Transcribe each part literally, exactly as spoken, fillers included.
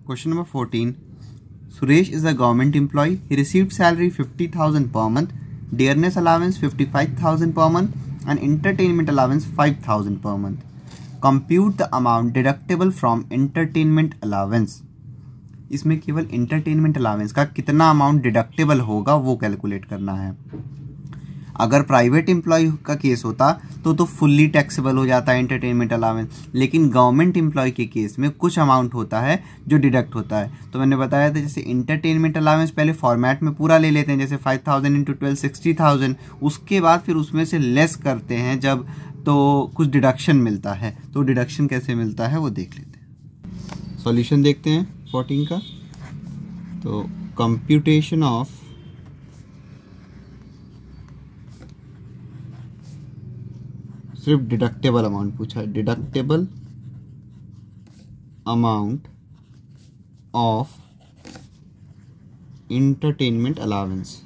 Question number fourteen. Suresh is a government employee. He received salary fifty thousand per month, dearness allowance fifty-five thousand per month, and entertainment allowance five thousand per month. Compute the amount deductible from entertainment allowance. इसमें केवल entertainment allowance का कितना amount deductible होगा वो calculate करना है. अगर private employ का केस होता तो तो फुल्ली टैक्सेबल हो जाता है एंटरटेनमेंट अलाउंस, लेकिन गवर्नमेंट एम्प्लॉय के केस में कुछ अमाउंट होता है जो डिडक्ट होता है. तो मैंने बताया था जैसे एंटरटेनमेंट अलाउंस पहले फॉर्मेट में पूरा ले लेते हैं, जैसे five thousand into twelve sixty thousand, उसके बाद फिर उसमें से लेस करते हैं जब तो कुछ डिडक्शन मिलता है. तो डिडक्शन कैसे मिलता है वो देख लेते हैं. सॉल्यूशन देखते हैं फोर्टीन का. तो कंप्यूटेशन ऑफ सिर्फ डिडक्टेबल अमाउंट पूछा है. Deductible amount of entertainment allowance.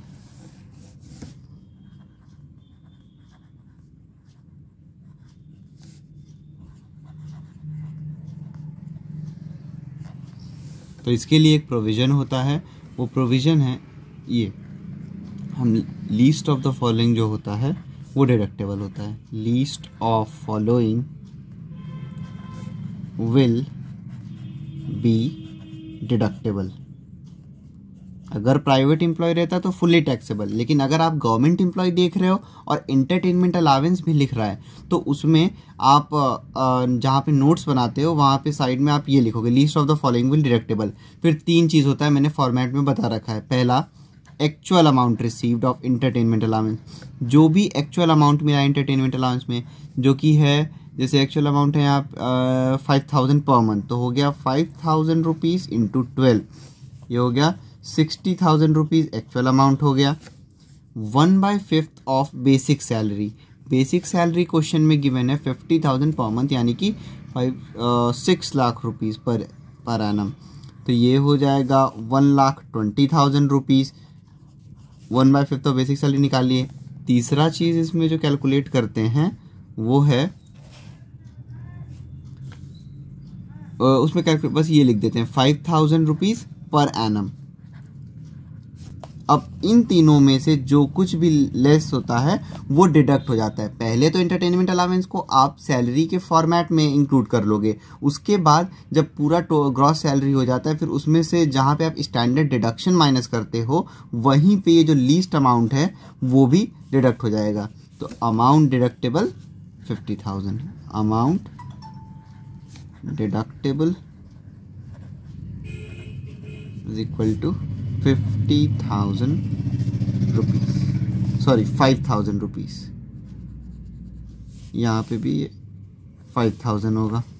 तो इसके लिए एक प्रोविजन होता है, वो प्रोविजन है ये, हम लीस्ट ऑफ द फॉलोइंग जो होता है वो डिडक्टेबल होता है. Least of following will be deductible. अगर प्राइवेट एम्प्लॉय रहता तो फुल्ली टैक्सेबल, लेकिन अगर आप गवर्नमेंट एम्प्लॉय देख रहे हो और एंटरटेनमेंट अलाउंस भी लिख रहा है तो उसमें आप जहाँ पे नोट्स बनाते हो वहाँ पे साइड में आप ये लिखोगे least of the following will deductible. फिर तीन चीज़ होता है, मैंने फॉर्मेट में बता रखा है. पहला actual amount received of entertainment allowance, जो भी एक्चुअल अमाउंट मिला एंटरटेनमेंट अलाउंस में, जो कि है जैसे एक्चुअल अमाउंट है यहाँ फाइव थाउजेंड पर मंथ, तो हो गया five thousand rupees into twelve, ये हो गया sixty thousand rupees actual amount हो गया. One by fifth of basic salary. Basic salary question में गिवन है फिफ्टी थाउजेंड पर मंथ, यानी कि फाइव सिक्स लाख रुपीज़ पर पर एनम. तो ये हो जाएगा one lakh twenty thousand rupees. One by fifth of basic salary निकालिए. तीसरा चीज़ इसमें जो कैलकुलेट करते हैं वो है उसमें कैलकुलेट बस ये लिख देते हैं five thousand rupees per annum. अब इन तीनों में से जो कुछ भी लेस होता है वो डिडक्ट हो जाता है. पहले तो एंटरटेनमेंट अलाउंस को आप सैलरी के फॉर्मेट में इंक्लूड कर लोगे, उसके बाद जब पूरा ग्रॉस सैलरी हो जाता है फिर उसमें से जहाँ पे आप स्टैंडर्ड डिडक्शन माइनस करते हो वहीं पे ये जो लीस्ट अमाउंट है वो भी डिडक्ट हो जाएगा. तो amount deductible fifty thousand. Amount deductible is equal to fifty thousand rupees, sorry five thousand rupees. यहाँ पे भी फाइव थाउजेंड होगा.